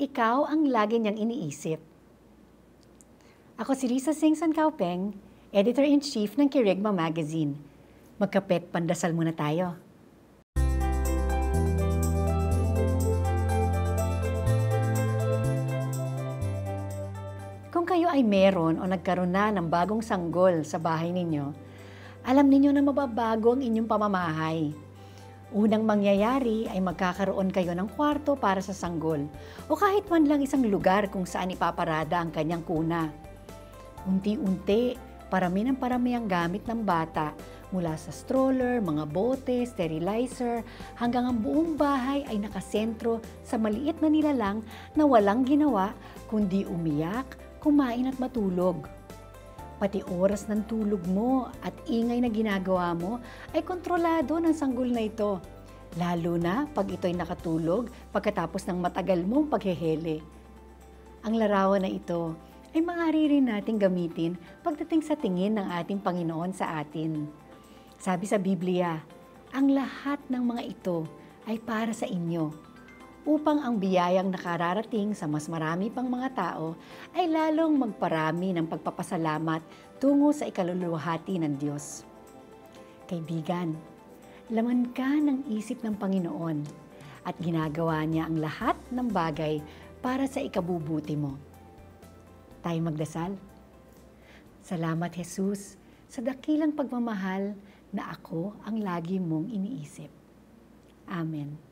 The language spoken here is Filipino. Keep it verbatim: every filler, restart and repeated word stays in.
ikaw ang lagi niyang iniisip. Ako si Risa Singson Kaupeng, Editor-in-Chief ng Kirigma Magazine. Magkapet pandasal muna tayo. Kung kayo ay meron o nagkaroon na ng bagong sanggol sa bahay ninyo, alam ninyo na mababago ang inyong pamamahay. Unang mangyayari ay magkakaroon kayo ng kwarto para sa sanggol o kahit man lang isang lugar kung saan ipaparada ang kanyang kuna. Unti-unti, parami ng parami ang gamit ng bata mula sa stroller, mga bote, sterilizer, hanggang ang buong bahay ay nakasentro sa maliit na nilalang na walang ginawa kundi umiyak, kumain at matulog. Pati oras ng tulog mo at ingay na ginagawa mo ay kontrolado ng sanggol na ito. Lalo na pag ito'y nakatulog pagkatapos ng matagal mong paghehele. Ang larawan na ito ay maaari rin nating gamitin pagdating sa tingin ng ating Panginoon sa atin. Sabi sa Biblia, ang lahat ng mga ito ay para sa inyo, upang ang biyayang nakararating sa mas marami pang mga tao ay lalong magparami ng pagpapasalamat tungo sa ikaluluwahati ng Diyos. Kaibigan, laman ka ng isip ng Panginoon at ginagawa niya ang lahat ng bagay para sa ikabubuti mo. Tayo magdasal. Salamat, Jesus, sa dakilang pagmamahal na ako ang lagi mong iniisip. Amen.